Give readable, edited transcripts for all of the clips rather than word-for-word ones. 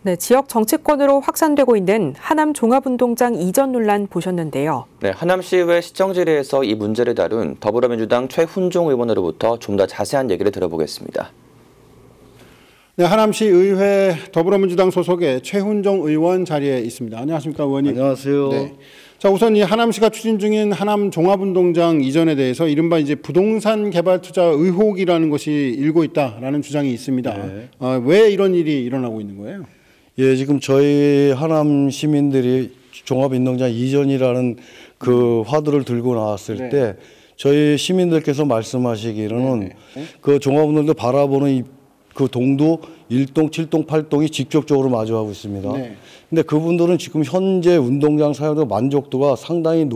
네, 지역 정치권으로 확산되고 있는 하남 종합운동장 이전 논란 보셨는데요. 네, 하남시의회 시정질의에서 이 문제를 다룬 더불어민주당 최훈종 의원으로부터 좀 더 자세한 얘기를 들어보겠습니다. 네, 하남시 의회 더불어민주당 소속의 최훈종 의원 자리에 있습니다. 안녕하십니까, 의원님. 안녕하세요. 네. 자, 우선 이 하남시가 추진 중인 하남 종합운동장 이전에 대해서 이른바 이제 부동산 개발 투자 의혹이라는 것이 일고 있다라는 주장이 있습니다. 네. 왜 이런 일이 일어나고 있는 거예요? 예, 지금 저희 하남 시민들이 종합운동장 이전이라는 그 화두를 들고 나왔을 네. 때 저희 시민들께서 말씀하시기로는 그 종합운동장 바라보는 그 동도 1동, 7동, 8동이 직접적으로 마주하고 있습니다. 네. 근데 그분들은 지금 현재 운동장 사용자 만족도가 상당히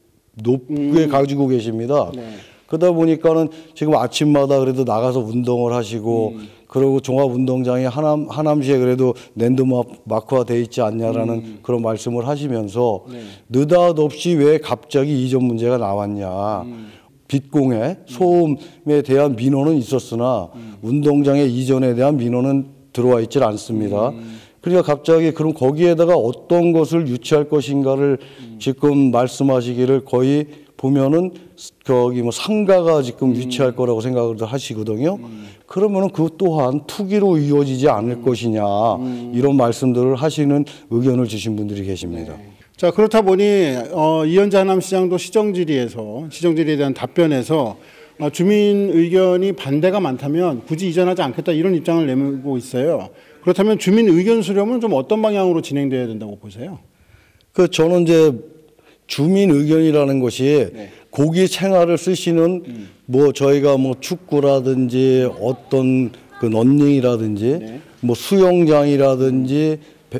높게 가지고 계십니다. 네. 그러다 보니까는 지금 아침마다 그래도 나가서 운동을 하시고 그리고 종합운동장이 하남시에 그래도 랜드마크화 돼 있지 않냐라는 그런 말씀을 하시면서 느닷없이 왜 갑자기 이전 문제가 나왔냐. 빛공해, 소음에 대한 민원은 있었으나 운동장의 이전에 대한 민원은 들어와 있질 않습니다. 그러니까 갑자기 그럼 거기에다가 어떤 것을 유치할 것인가를 지금 말씀하시기를 거의 보면은 거기 뭐 상가가 지금 유치할 거라고 생각을 하시거든요. 그러면은 그 또한 투기로 이루어지지 않을 것이냐 이런 말씀들을 하시는 의견을 주신 분들이 계십니다. 네. 자, 그렇다 보니 이현재 하남시장도 시정질의에 대한 답변에서 주민 의견이 반대가 많다면 굳이 이전하지 않겠다 이런 입장을 내밀고 있어요. 그렇다면 주민 의견 수렴은 좀 어떤 방향으로 진행돼야 된다고 보세요? 저는 이제 주민 의견이라는 것이 고기 생활을 쓰시는 뭐 저희가 뭐 축구라든지 어떤 그 런닝이라든지 뭐 수영장이라든지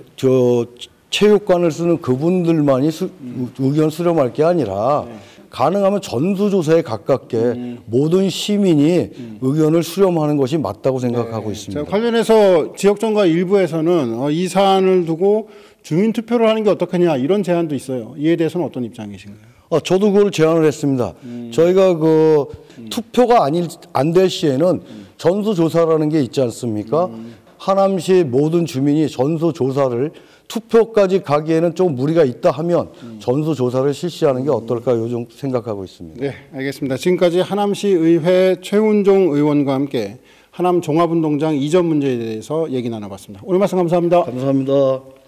체육관을 쓰는 그분들만이 의견 수렴할 게 아니라 가능하면 전수조사에 가깝게 모든 시민이 의견을 수렴하는 것이 맞다고 생각하고 있습니다. 자, 관련해서 지역정가 일부에서는 이 사안을 두고 주민투표를 하는 게 어떻겠냐 이런 제안도 있어요. 이에 대해서는 어떤 입장이신가요? 저도 그걸 제안을 했습니다. 저희가 그 투표가 안 될 시에는 전수조사라는 게 있지 않습니까? 하남시 모든 주민이 전수조사를 투표까지 가기에는 좀 무리가 있다 하면 전수조사를 실시하는 게 어떨까 요즘 생각하고 있습니다. 네, 알겠습니다. 지금까지 하남시 의회 최훈종 의원과 함께 하남 종합운동장 이전 문제에 대해서 얘기 나눠봤습니다. 오늘 말씀 감사합니다. 감사합니다.